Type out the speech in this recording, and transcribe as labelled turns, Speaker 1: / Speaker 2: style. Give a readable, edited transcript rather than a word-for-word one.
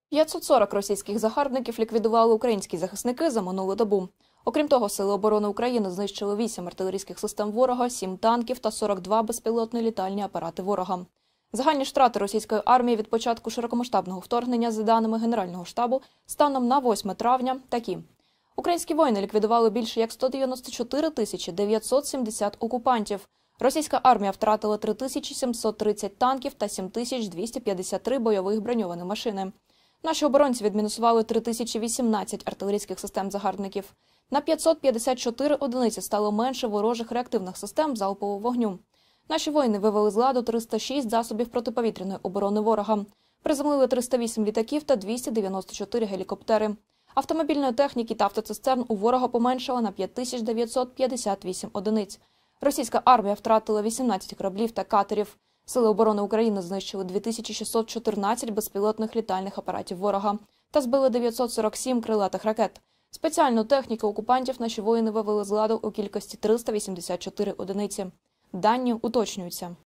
Speaker 1: 540 російських загарбників ліквідували українські захисники за минулу добу. Окрім того, Сили оборони України знищили 8 артилерійських систем ворога, 7 танків та 42 безпілотні літальні апарати ворога. Загальні ж втрати російської армії від початку широкомасштабного вторгнення, за даними Генерального штабу, станом на 8 травня такі. Українські воїни ліквідували більше як 194 970 окупантів. Російська армія втратила 3730 танків та 7253 бойових броньовані машини. Наші оборонці відмінусували 3018 артилерійських систем загарбників. На 554 одиниці стало менше ворожих реактивних систем залпового вогню. Наші воїни вивели з ладу 306 засобів протиповітряної оборони ворога. Приземлили 308 літаків та 294 гелікоптери. Автомобільної техніки та автоцистерн у ворога поменшало на 5958 одиниць. Російська армія втратила 18 кораблів та катерів. Сили оборони України знищили 2614 безпілотних літальних апаратів ворога та збили 947 крилатих ракет. Спеціальну техніку окупантів наші воїни вивели з ладу у кількості 384 одиниці. Дані уточнюються.